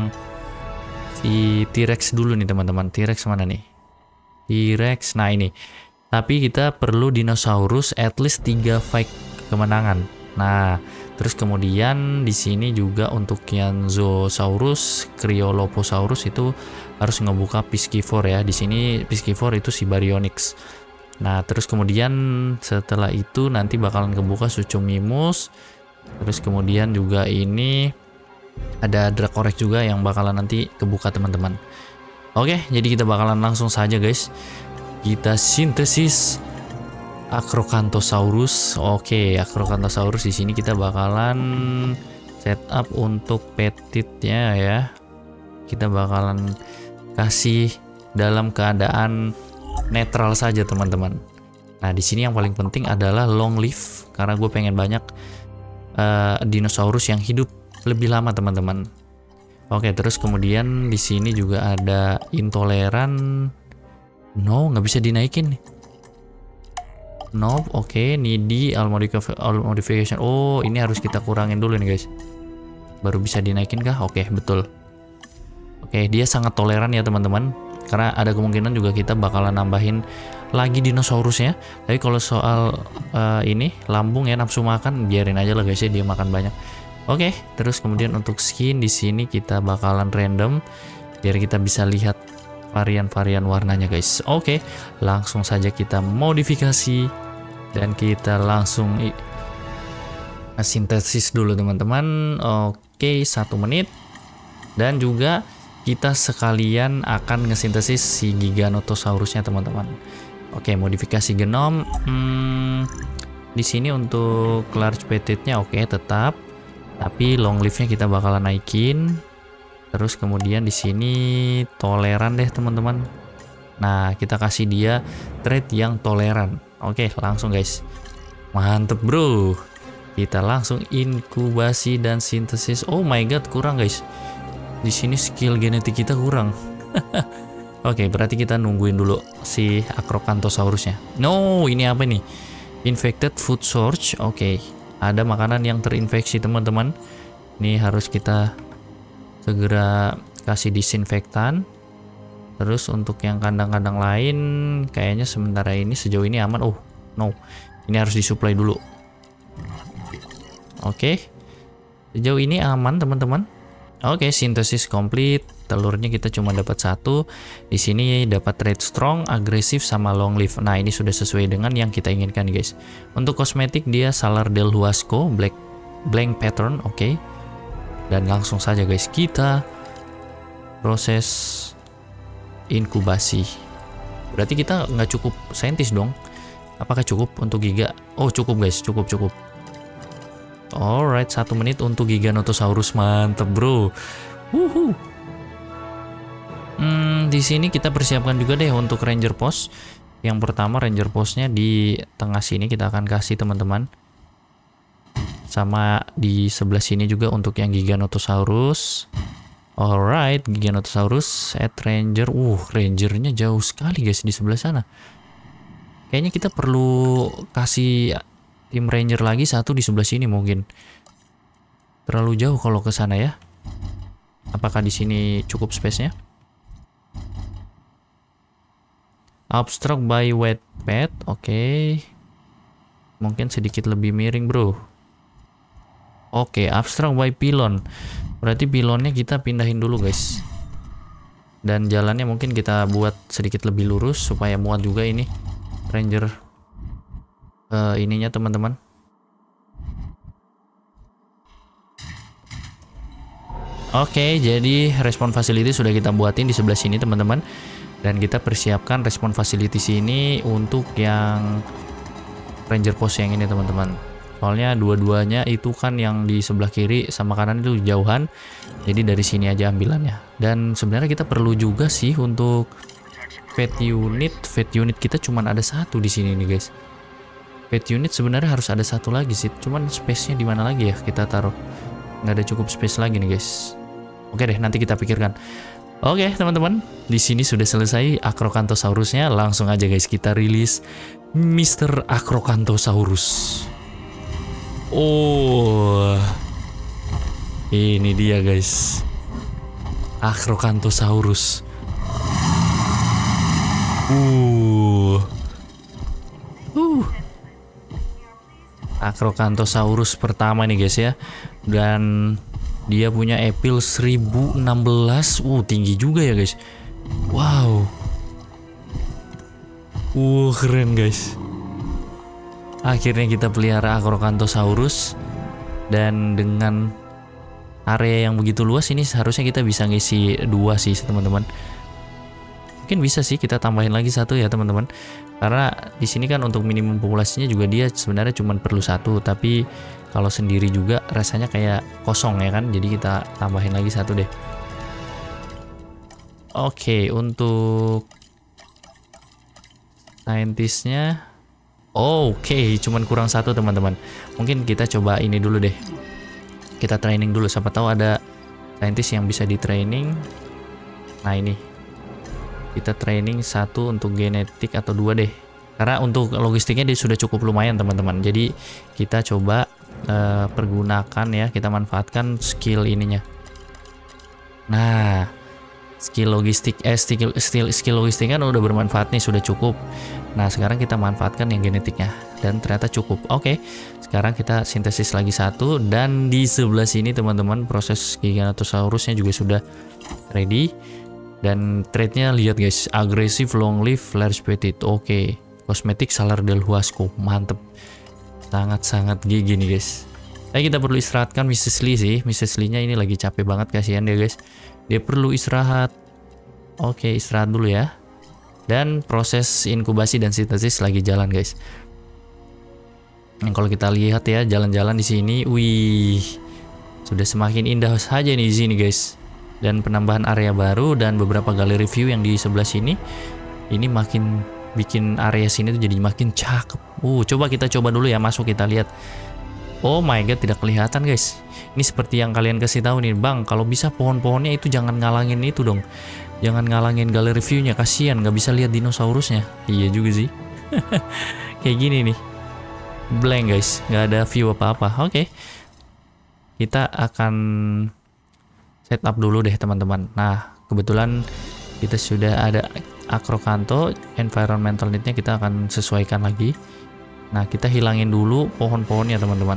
si T-Rex dulu nih teman-teman. T-Rex mana nih? T-Rex, nah ini. Tapi kita perlu dinosaurus at least tiga fight kemenangan. Nah, terus kemudian di sini juga untuk yang Zoosaurus, Cryoloposaurus itu harus ngebuka Piscivore ya. Di sini Piscivore itu si Baryonyx. Nah, terus kemudian setelah itu nanti bakalan kebuka Suchomimus. Terus kemudian juga ini ada Dracorex juga yang bakalan nanti kebuka teman-teman. Oke, jadi kita bakalan langsung saja guys. Kita sintesis Acrocanthosaurus. Oke, Acrocanthosaurus di sini kita bakalan setup untuk petitnya ya. Kita bakalan kasih dalam keadaan netral saja teman-teman. Nah, di sini yang paling penting adalah long live karena gue pengen banyak uh, dinosaurus yang hidup lebih lama teman-teman. Oke, terus kemudian di sini juga ada intoleran. No, nggak bisa dinaikin nih. No, oke, okay. Needy all modification. Oh, ini harus kita kurangin dulu nih guys. Baru bisa dinaikin kah? Oke, okay, betul. Oke, okay, dia sangat toleran ya teman-teman. Karena ada kemungkinan juga kita bakalan nambahin lagi dinosaurusnya. Tapi kalau soal uh, ini lambung ya nafsu makan, biarin aja lah guys ya, dia makan banyak. Oke, okay, terus kemudian untuk skin di sini kita bakalan random biar kita bisa lihat varian-varian warnanya guys. Oke, langsung saja kita modifikasi dan kita langsung sintesis dulu teman-teman. Oke, satu menit. Dan juga kita sekalian akan ngesintesis si Giganotosaurusnya teman-teman. Oke, modifikasi genom. Hmm, di sini untuk large petitnya oke tetap, tapi long live-nya kita bakalan naikin. Terus kemudian di sini toleran deh teman-teman. Nah, kita kasih dia trait yang toleran. Oke, langsung guys. Mantep bro. Kita langsung inkubasi dan sintesis. Oh my god, kurang guys. Di sini skill genetik kita kurang. Oke, berarti kita nungguin dulu si Acrocanthosaurusnya. No, ini apa nih? Infected food source. Oke, ada makanan yang terinfeksi teman-teman. Ini harus kita segera kasih disinfektan. Terus untuk yang kandang-kandang lain kayaknya sementara ini sejauh ini aman. Oh no, ini harus disuplai dulu. Oke, sejauh ini aman teman-teman. Oke, sintesis komplit. Telurnya kita cuma dapat satu. Di sini dapat trait strong, agresif, sama long live. Nah, ini sudah sesuai dengan yang kita inginkan guys. Untuk kosmetik dia Salar del Huasco black blank pattern. Oke, dan langsung saja guys kita proses inkubasi. Berarti kita nggak cukup saintis dong. Apakah cukup untuk giga? Oh cukup guys, cukup cukup. Alright, satu menit untuk Giganotosaurus. Mantep bro. Wuhu. Hmm, di sini kita persiapkan juga deh untuk ranger post. Yang pertama ranger postnya di tengah sini kita akan kasih teman-teman. Sama di sebelah sini juga untuk yang Giganotosaurus. Alright, Giganotosaurus at ranger. Uh, rangernya jauh sekali guys di sebelah sana. Kayaknya kita perlu kasih tim ranger lagi satu di sebelah sini mungkin. Terlalu jauh kalau ke sana ya. Apakah di sini cukup space-nya? Obstruct by wet pad. Oke. Okay. Mungkin sedikit lebih miring, bro. Oke, okay, obstruct by pylon. Berarti pylonnya kita pindahin dulu, guys. Dan jalannya mungkin kita buat sedikit lebih lurus supaya muat juga ini ranger uh, ininya teman-teman. Oke, okay, jadi respon facility sudah kita buatin di sebelah sini teman-teman. Dan kita persiapkan respon facility sini untuk yang ranger post yang ini teman-teman. Soalnya dua-duanya itu kan yang di sebelah kiri sama kanan itu jauhan. Jadi dari sini aja ambilannya. Dan sebenarnya kita perlu juga sih untuk vet unit. Vet unit kita cuma ada satu di sini nih guys. Pet unit sebenarnya harus ada satu lagi sih, cuman space-nya di mana lagi ya kita taruh? Nggak ada cukup space lagi nih guys. Oke deh, nanti kita pikirkan. Oke teman-teman, di sini sudah selesai Acrocanthosaurusnya. Langsung aja guys kita rilis Mister Acrocanthosaurus. Oh, ini dia guys, Acrocanthosaurus. Uh, uh, Acrocanthosaurus pertama nih guys ya, dan dia punya epil seribu enam belas. Uh, tinggi juga ya guys. Wow. Uh, keren guys. Akhirnya kita pelihara Acrocanthosaurus. Dan dengan area yang begitu luas ini seharusnya kita bisa ngisi dua sih teman-teman. Mungkin bisa sih kita tambahin lagi satu ya teman-teman. Karena di sini kan untuk minimum populasinya juga dia sebenarnya cuma perlu satu, tapi kalau sendiri juga rasanya kayak kosong ya kan. Jadi kita tambahin lagi satu deh. Oke, untuk saintisnya oke, cuman kurang satu teman-teman. Mungkin kita coba ini dulu deh. Kita training dulu, siapa tahu ada saintis yang bisa di training. Nah ini kita training satu untuk genetik atau dua deh, karena untuk logistiknya dia sudah cukup lumayan teman-teman. Jadi kita coba uh, pergunakan ya, kita manfaatkan skill ininya. Nah skill logistik eh skill, skill, skill logistik kan udah bermanfaat nih, sudah cukup. Nah sekarang kita manfaatkan yang genetiknya dan ternyata cukup. Oke, sekarang kita sintesis lagi satu, dan di sebelah sini teman-teman proses Giganotosaurusnya juga sudah ready. Dan trait-nya lihat guys, agresif, long live, large petite. Oke, kosmetik Salar del Huasco, mantep, sangat-sangat gigi nih guys. Tapi kita perlu istirahatkan Missus Lee sih. Missus Lee-nya ini lagi capek banget, kasihan dia guys. Dia perlu istirahat. Oke, istirahat dulu ya. Dan proses inkubasi dan sintesis lagi jalan guys. Yang kalau kita lihat ya jalan-jalan di sini, wih, sudah semakin indah saja nih di sini guys. Dan penambahan area baru dan beberapa galeri view yang di sebelah sini, ini makin bikin area sini tuh jadi makin cakep. Uh, coba kita coba dulu ya, masuk kita lihat. Oh my god, tidak kelihatan guys. Ini seperti yang kalian kasih tahu nih, bang. Kalau bisa pohon-pohonnya itu jangan ngalangin itu dong. Jangan ngalangin galeri view-nya, kasihan nggak bisa lihat dinosaurusnya. Iya juga sih. Kayak gini nih, blank guys, nggak ada view apa-apa. Oke, kita akan setup dulu deh teman-teman. Nah kebetulan kita sudah ada Acrocantho, environmental need-nya kita akan sesuaikan lagi. Nah kita hilangin dulu pohon-pohonnya teman-teman.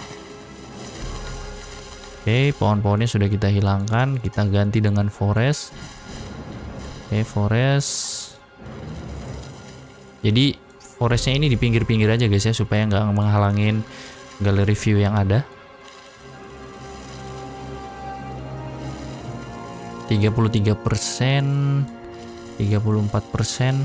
Oke, pohon-pohonnya sudah kita hilangkan, kita ganti dengan forest. Oke, forest. Jadi forestnya ini di pinggir-pinggir aja guys ya, supaya nggak menghalangin galeri view yang ada. tiga puluh tiga persen, tiga puluh empat persen,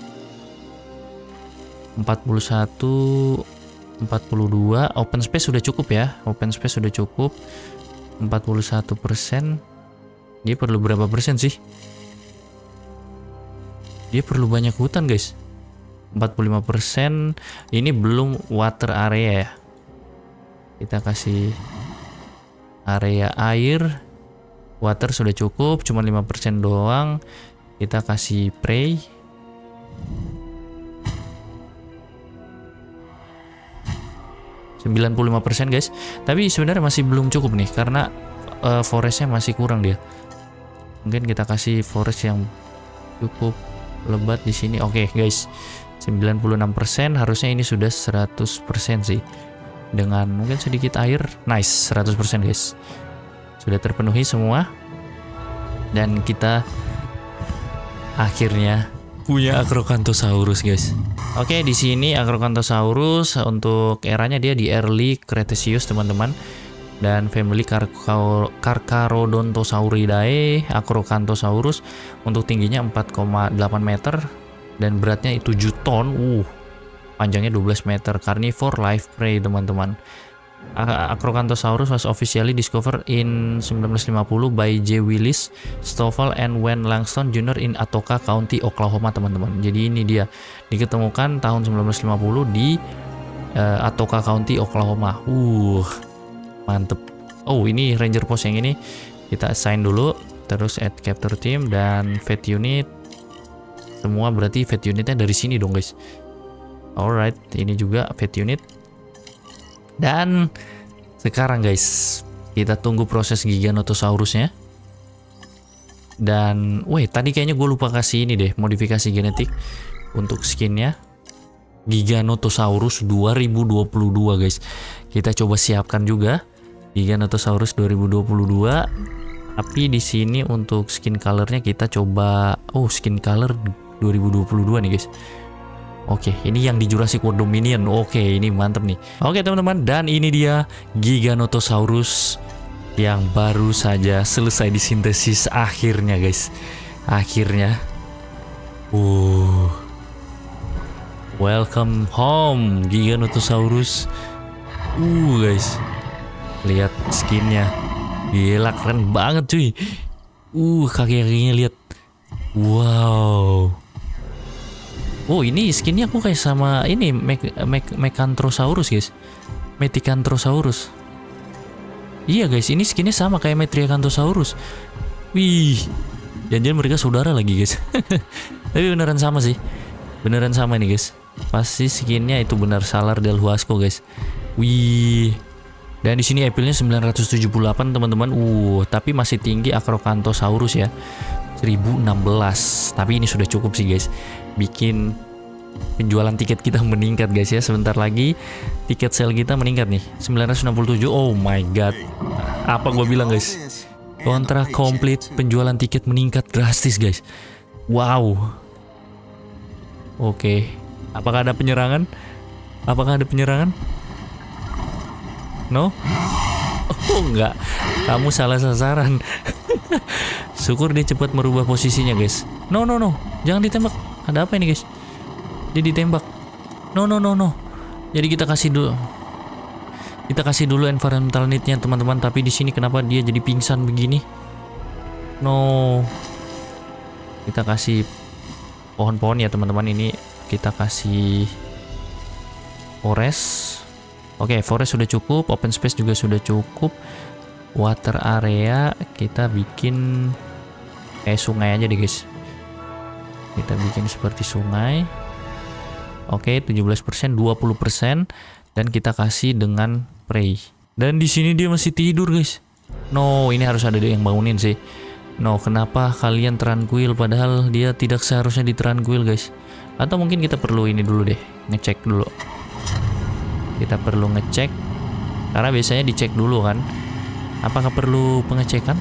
empat puluh satu, empat puluh dua. Open space sudah cukup ya, open space sudah cukup. Empat puluh satu persen. Dia perlu berapa persen sih? Dia perlu banyak hutan guys. Empat puluh lima persen. Ini belum water area ya. Kita kasih area air. Water sudah cukup, cuma lima persen doang. Kita kasih prey. sembilan puluh lima persen guys. Tapi sebenarnya masih belum cukup nih, karena uh, forestnya masih kurang dia. Mungkin kita kasih forest yang cukup lebat di sini. Oke okay, guys, sembilan puluh enam persen, harusnya ini sudah seratus persen sih. Dengan mungkin sedikit air, nice, seratus persen guys. Sudah terpenuhi semua. Dan kita akhirnya punya Acrocanthosaurus guys. Oke, di sini Acrocanthosaurus untuk eranya dia di early Cretaceous teman-teman. Dan family Carcharodontosauridae, Acrocanthosaurus untuk tingginya empat koma delapan meter dan beratnya tujuh ton. Uh, panjangnya dua belas meter. Carnivore live prey teman-teman. Acrocanthosaurus was officially discovered in sembilan belas lima puluh by J. Willis Stovall and Wayne Langston Junior in Atoka County, Oklahoma teman-teman. Jadi ini dia diketemukan tahun sembilan belas lima puluh di uh, Atoka County, Oklahoma. Uh, mantep. Oh, ini Ranger Post yang ini kita assign dulu. Terus add capture team dan vet unit. Semua berarti vet unitnya dari sini dong guys. Alright, ini juga vet unit. Dan sekarang guys, kita tunggu proses Giganotosaurusnya. Dan, weh, tadi kayaknya gue lupa kasih ini deh, modifikasi genetik untuk skinnya. Giganotosaurus dua ribu dua puluh dua guys. Kita coba siapkan juga Giganotosaurus dua ribu dua puluh dua. Tapi di sini untuk skin colornya kita coba, oh skin color dua ribu dua puluh dua nih guys. Oke, ini yang di Jurassic World Dominion. Oke, ini mantep nih. Oke teman-teman, dan ini dia Giganotosaurus yang baru saja selesai disintesis akhirnya guys. Akhirnya. Uh. Welcome home Giganotosaurus. Uh guys. Lihat skinnya. Gila, keren banget cuy. Uh, kaki-kakinya lihat. Wow. Oh, ini skinnya aku kayak sama ini Mek Mek Mekanthrosaurus guys. Meticanthosaurus. Iya guys, ini skinnya sama kayak Metriacanthosaurus. Wih, jangan-jangan mereka saudara lagi guys. Tapi beneran sama sih, beneran sama nih guys. Pasti skinnya itu benar Salar del Huasco guys. Wih, dan di sini appealnya sembilan ratus tujuh puluh delapan teman-teman. Uh, tapi masih tinggi Acrocanthosaurus ya, seribu enam belas. Tapi ini sudah cukup sih guys, bikin penjualan tiket kita meningkat guys ya. Sebentar lagi tiket sale kita meningkat nih, sembilan ratus enam puluh tujuh. Oh my god, apa gue bilang guys, kontrak komplit, penjualan tiket meningkat drastis guys. Wow. Oke, apakah ada penyerangan? Apakah ada penyerangan? No? Oh enggak, kamu salah sasaran. Syukur dia cepat merubah posisinya guys. No no no, jangan ditembak. Ada apa ini guys? Dia ditembak. No no no no. Jadi kita kasih dulu, kita kasih dulu environmental need-nya teman-teman. Tapi di sini kenapa dia jadi pingsan begini? No. Kita kasih pohon-pohon ya teman-teman. Ini kita kasih forest. Oke, okay, forest sudah cukup. Open space juga sudah cukup. Water area kita bikin kayak sungai aja deh guys. Kita bikin seperti sungai. Oke, tujuh belas persen, dua puluh persen, dan kita kasih dengan prey. Dan di sini dia masih tidur, guys. No, ini harus ada yang bangunin sih. No, kenapa kalian tranquil padahal dia tidak seharusnya di tranquil, guys? Atau mungkin kita perlu ini dulu deh, ngecek dulu. Kita perlu ngecek karena biasanya dicek dulu kan. Apakah perlu pengecekan?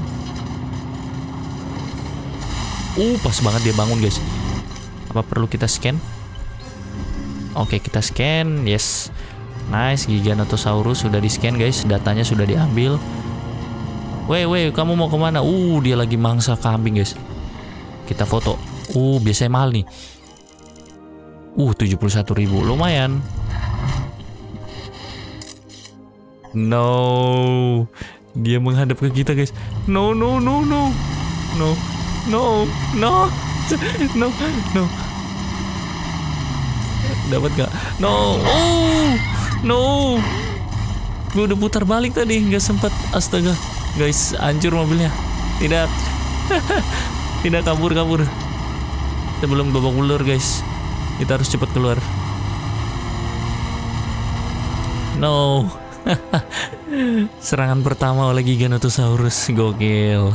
Uh, pas banget dia bangun, guys. Apa perlu kita scan? Oke, kita scan. Yes, nice. Giganotosaurus sudah di scan guys, datanya sudah diambil. Weh weh, kamu mau kemana? Uh, dia lagi mangsa kambing guys. Kita foto. Uh, biasanya mahal nih. Uh, tujuh puluh satu ribu, lumayan. No, dia menghadap ke kita guys. No no no no no no no no no. Dapat gak? No. Oh no, gue udah putar balik tadi, nggak sempat. Astaga guys, hancur mobilnya. Tidak. Tidak, kabur kabur sebelum babak belur guys. Kita harus cepat keluar. No. Serangan pertama oleh Giganotosaurus, gokil.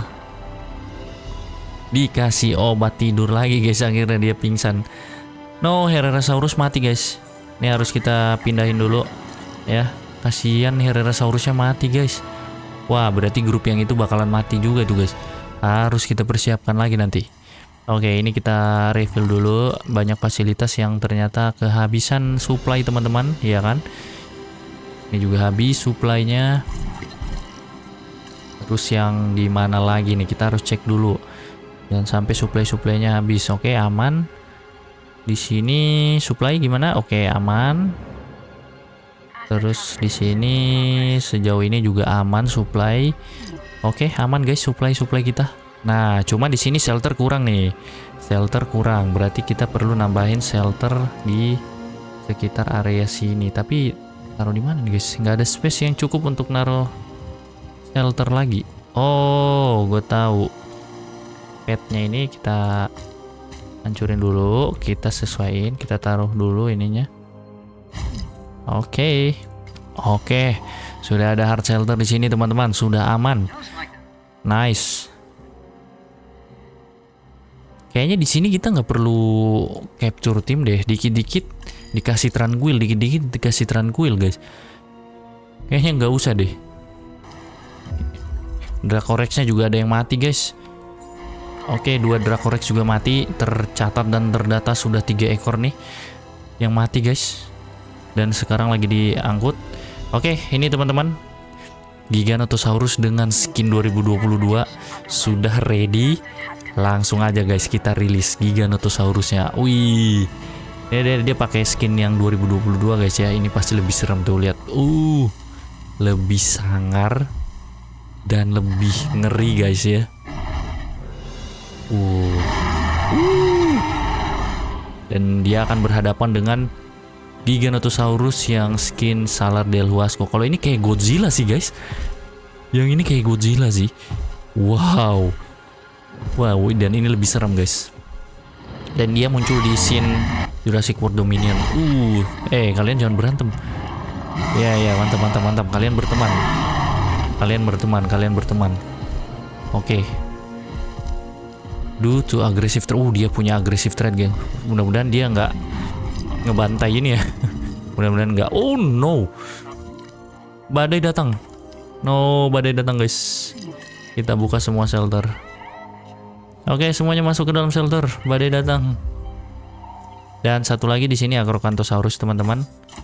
Dikasih obat tidur lagi guys, akhirnya dia pingsan. No, Herrerasaurus mati guys. Ini harus kita pindahin dulu ya. Kasihan Herrerasaurusnya mati guys. Wah, berarti grup yang itu bakalan mati juga tuh guys. Harus kita persiapkan lagi nanti. Oke, ini kita refill dulu. Banyak fasilitas yang ternyata kehabisan supply teman-teman, ya kan? Ini juga habis supply-nya. Terus yang di mana lagi nih? Kita harus cek dulu. Jangan sampai supply-supply-nya habis. Oke, aman. Di sini supply gimana? Oke, aman. Terus di sini sejauh ini juga aman supply. Oke, aman guys supply-supply kita. Nah, cuma di sini shelter kurang nih. Shelter kurang, berarti kita perlu nambahin shelter di sekitar area sini. Tapi Taruh di mana nih guys? Nggak ada space yang cukup untuk naruh shelter lagi. Oh, gue tahu. Petnya ini kita hancurin dulu, kita sesuaiin, kita taruh dulu ininya. Oke, okay. oke, okay. Sudah ada hard shelter di sini teman-teman, sudah aman. Nice. Kayaknya di sini kita nggak perlu capture tim deh, dikit-dikit dikasih tranquil, dikit-dikit dikasih tranquil guys. Kayaknya nggak usah deh. Dracorex-nya juga ada yang mati guys. Oke, dua Dracorex juga mati, tercatat dan terdata sudah tiga ekor nih yang mati guys. Dan sekarang lagi diangkut. Oke, ini teman-teman, Giganotosaurus dengan skin dua ribu dua puluh dua sudah ready. Langsung aja guys kita rilis Giganotosaurusnya. Wih, dia, dia, dia pakai skin yang dua ribu dua puluh dua guys ya. Ini pasti lebih serem tuh, lihat. Uh, lebih sangar dan lebih ngeri guys ya. Uh. uh. Dan dia akan berhadapan dengan Giganotosaurus yang skin Salar del Huasco. Kalau ini kayak Godzilla sih guys. Yang ini kayak Godzilla sih. Wow. Wow, dan ini lebih serem guys. Dan dia muncul di scene Jurassic World Dominion. Uh, eh kalian jangan berantem. Ya ya, mantap mantap mantap. Kalian berteman. Kalian berteman, kalian berteman. Oke. Okay. Do to aggressive threat. Uh, dia punya aggressive threat, geng. Mudah-mudahan dia nggak ngebantai ini ya. Mudah-mudahan nggak. Oh no. Badai datang. No, badai datang guys. Kita buka semua shelter. Oke, semuanya masuk ke dalam shelter. Badai datang. Dan satu lagi di sini Acrocanthosaurus, teman-teman.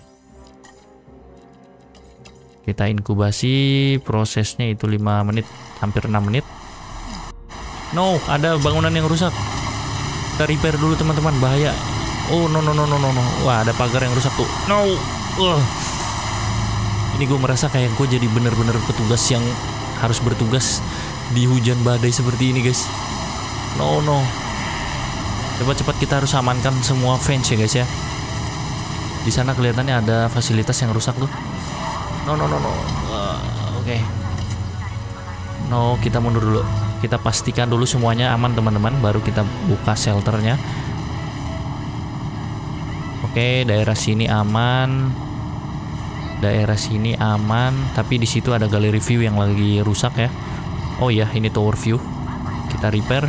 Kita inkubasi, prosesnya itu lima menit, hampir enam menit. No, ada bangunan yang rusak. Kita repair dulu, teman-teman, bahaya. Oh, no no no no no no. Wah, ada pagar yang rusak tuh. No. Uh. Ini gue merasa kayak gue jadi bener-bener petugas yang harus bertugas di hujan badai seperti ini, guys. No no. Cepat-cepat kita harus amankan semua fence ya guys ya. Di sana kelihatannya ada fasilitas yang rusak tuh. No no no no. Uh, Oke. Okay. No, kita mundur dulu. Kita pastikan dulu semuanya aman teman-teman, baru kita buka shelternya. Oke, okay, daerah sini aman. Daerah sini aman, tapi di situ ada gallery view yang lagi rusak ya. Oh ya, ini tower view. Kita repair.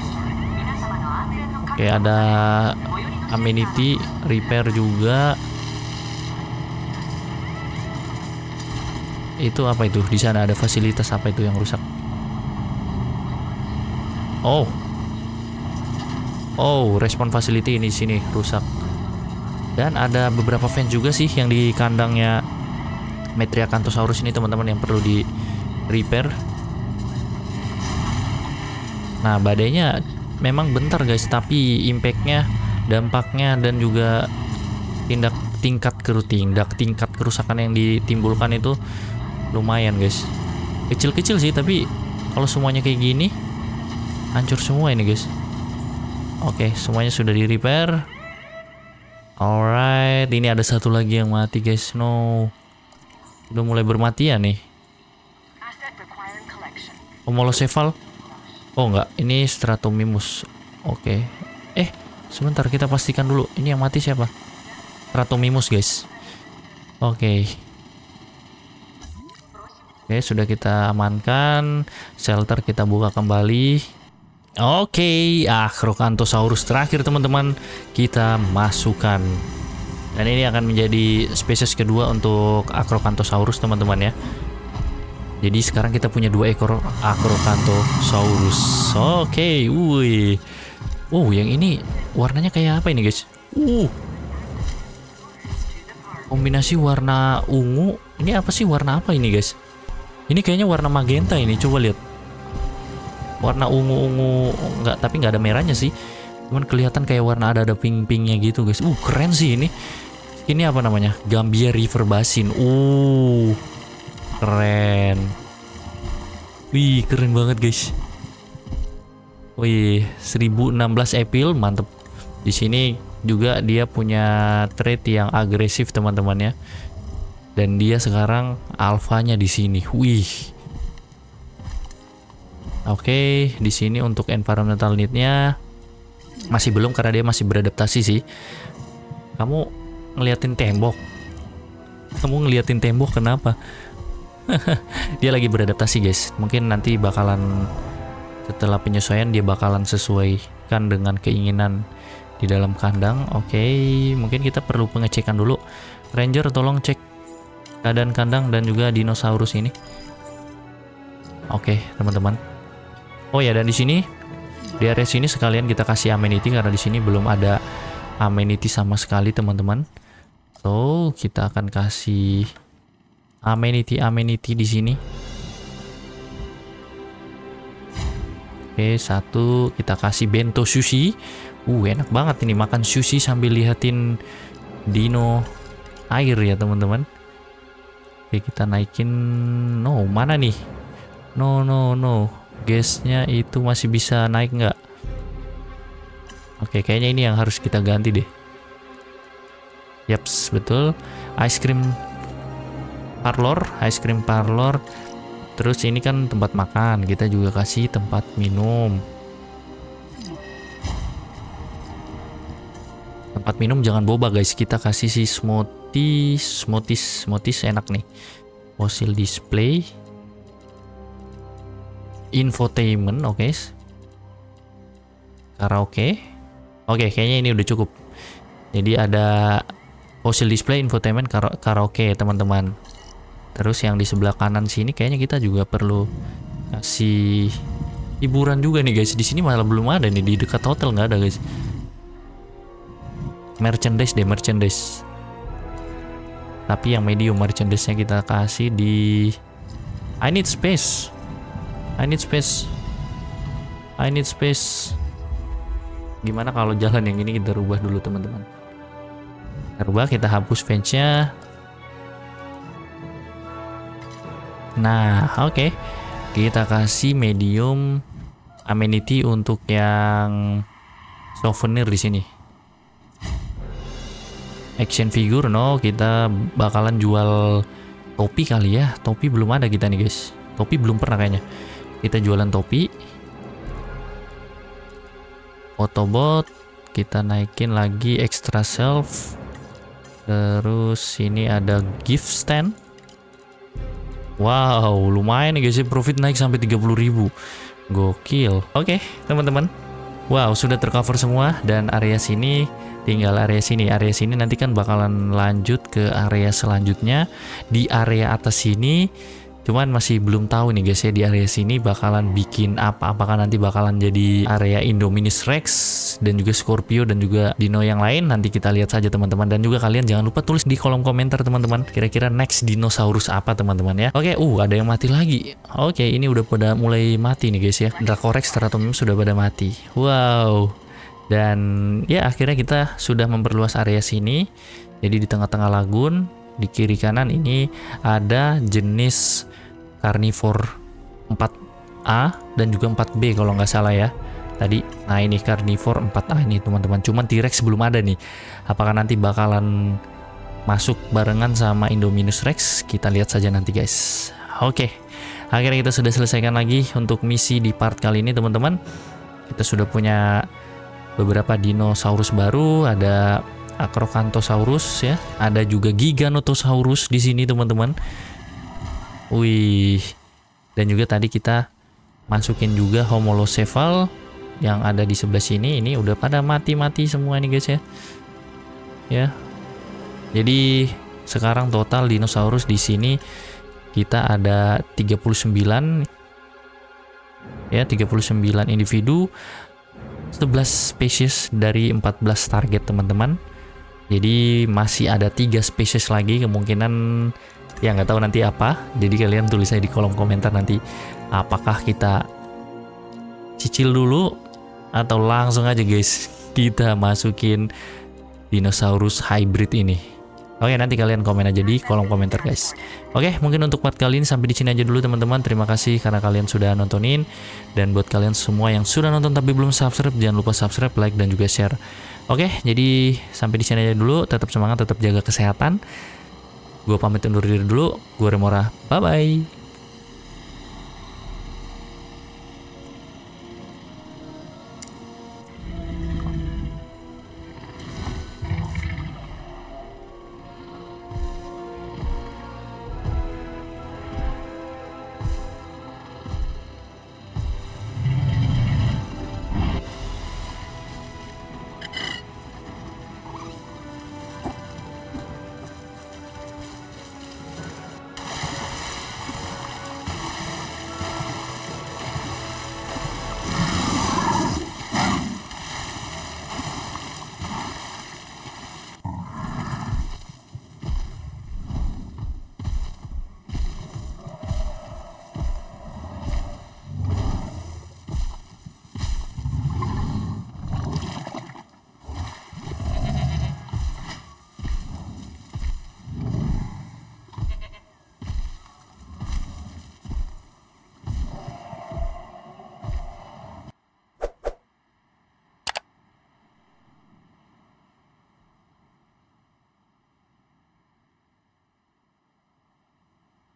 Oke, ada amenity repair juga. Itu apa itu? Di sana ada fasilitas apa itu yang rusak? Oh. Oh, respon facility ini sini rusak. Dan ada beberapa fence juga sih yang di kandangnya Metriacanthosaurus ini teman-teman yang perlu di repair. Nah, badainya memang bentar guys, tapi impactnya, dampaknya dan juga tindak tingkat tindak tingkat kerusakan yang ditimbulkan itu lumayan guys. Kecil-kecil sih, tapi kalau semuanya kayak gini hancur semua ini guys. Oke, semuanya sudah di repair. Alright, ini ada satu lagi yang mati guys. No, udah mulai bermatian nih. Homolocephal. Oh enggak, ini Stratomimus. Oke. Eh, sebentar kita pastikan dulu. Ini yang mati siapa? Stratomimus guys. Oke. Oke, sudah kita amankan. Shelter kita buka kembali. Oke, Acrocanthosaurus terakhir teman-teman kita masukkan. Dan ini akan menjadi spesies kedua untuk Acrocanthosaurus teman-teman ya. Jadi sekarang kita punya dua ekor Acrocanthosaurus. Oke, okay, wih. Oh, yang ini warnanya kayak apa ini, guys? Uh. Kombinasi warna ungu. Ini apa sih, warna apa ini, guys? Ini kayaknya warna magenta ini. Coba lihat. Warna ungu-ungu, enggak, tapi nggak ada merahnya sih. Cuman kelihatan kayak warna ada-ada pink-pinknya gitu, guys. Uh, keren sih ini. Ini apa namanya? Gambia River Basin. Uh. Keren. Wih, keren banget guys. Wih, seribu enam belas epil, mantep. Di sini juga dia punya trait yang agresif teman-teman ya. Dan dia sekarang alfanya di sini. Wih. Oke, di sini untuk environmental need-nya masih belum karena dia masih beradaptasi sih. Kamu ngeliatin tembok. Kamu ngeliatin tembok kenapa? Dia lagi beradaptasi guys. Mungkin nanti bakalan setelah penyesuaian dia bakalan sesuaikan dengan keinginan di dalam kandang. Oke, mungkin kita perlu pengecekan dulu. Ranger tolong cek keadaan kandang dan juga dinosaurus ini. Oke, teman-teman. Oh ya, dan di sini di area sini sekalian kita kasih amenity karena di sini belum ada amenity sama sekali, teman-teman. So, kita akan kasih amenity amenity di sini. Oke, satu kita kasih bento sushi. Uh, enak banget ini makan sushi sambil lihatin dino air ya, teman-teman. Oke, kita naikin. No, mana nih? No, no, no. Gasnya itu masih bisa naik nggak? Oke, kayaknya ini yang harus kita ganti deh. Yaps, betul. Ice cream parlor, ice cream parlor. Terus ini kan tempat makan, kita juga kasih tempat minum. Tempat minum jangan boba guys, kita kasih si smoothies, smoothies, smoothies enak nih. Fossil display, infotainment, oke. Okay. Karaoke. Oke, okay, kayaknya ini udah cukup. Jadi ada fossil display, infotainment, kara karaoke teman-teman. Terus yang di sebelah kanan sini kayaknya kita juga perlu kasih hiburan juga nih guys. Di sini malah belum ada nih, di dekat hotel nggak ada guys. Merchandise deh, merchandise. Tapi yang medium merchandise-nya kita kasih di I need space. I need space. I need space. Gimana kalau jalan yang ini kita rubah dulu teman-teman. Kita rubah, kita hapus fence-nya. Nah, oke. Okay. Kita kasih medium amenity untuk yang souvenir di sini. Action figure, no, kita bakalan jual topi kali ya. Topi belum ada kita nih guys. Topi belum pernah kayaknya. Kita jualan topi. Autobot, kita naikin lagi extra shelf. Terus ini ada gift stand. Wow, lumayan nih guys, profit naik sampai tiga puluh ribu. Gokil. Oke, okay, teman-teman. Wow, sudah tercover semua dan area sini tinggal area sini. Area sini nanti kan bakalan lanjut ke area selanjutnya di area atas sini. Cuman masih belum tahu nih guys ya, di area sini bakalan bikin apa. Apakah nanti bakalan jadi area Indominus Rex dan juga Scorpio dan juga dino yang lain. Nanti kita lihat saja teman-teman. Dan juga kalian jangan lupa tulis di kolom komentar teman-teman, kira-kira next dinosaurus apa teman-teman ya. Oke, uh ada yang mati lagi. Oke, ini udah pada mulai mati nih guys ya. Dracorex, Teratomium sudah pada mati. Wow. Dan ya akhirnya kita sudah memperluas area sini. Jadi di tengah-tengah lagun, di kiri kanan ini ada jenis karnivor empat A dan juga empat B kalau nggak salah ya tadi. Nah ini karnivor empat A ini teman-teman. Cuman T-Rex belum ada nih. Apakah nanti bakalan masuk barengan sama Indominus Rex? Kita lihat saja nanti guys. Oke, akhirnya kita sudah selesaikan lagi untuk misi di part kali ini teman-teman. Kita sudah punya beberapa dinosaurus baru. Ada Acrocanthosaurus ya, ada juga Giganotosaurus di sini teman-teman. Wih, dan juga tadi kita masukin juga Homolocephal yang ada di sebelah sini. Ini udah pada mati-mati semua nih guys ya. Ya, jadi sekarang total dinosaurus di sini kita ada tiga puluh sembilan ya, tiga puluh sembilan individu, sebelas spesies dari empat belas target teman-teman. Jadi masih ada tiga spesies lagi, kemungkinan ya nggak tahu nanti apa. Jadi kalian tulis aja di kolom komentar nanti apakah kita cicil dulu atau langsung aja guys kita masukin dinosaurus hybrid ini. Oke, nanti kalian komen aja di kolom komentar guys. Oke, mungkin untuk part kali ini sampai di sini aja dulu teman-teman. Terima kasih karena kalian sudah nontonin, dan buat kalian semua yang sudah nonton tapi belum subscribe, jangan lupa subscribe, like, dan juga share. Oke, jadi sampai di sini aja dulu. Tetap semangat, tetap jaga kesehatan. Gue pamit undur diri dulu. Gue Remora. Bye bye.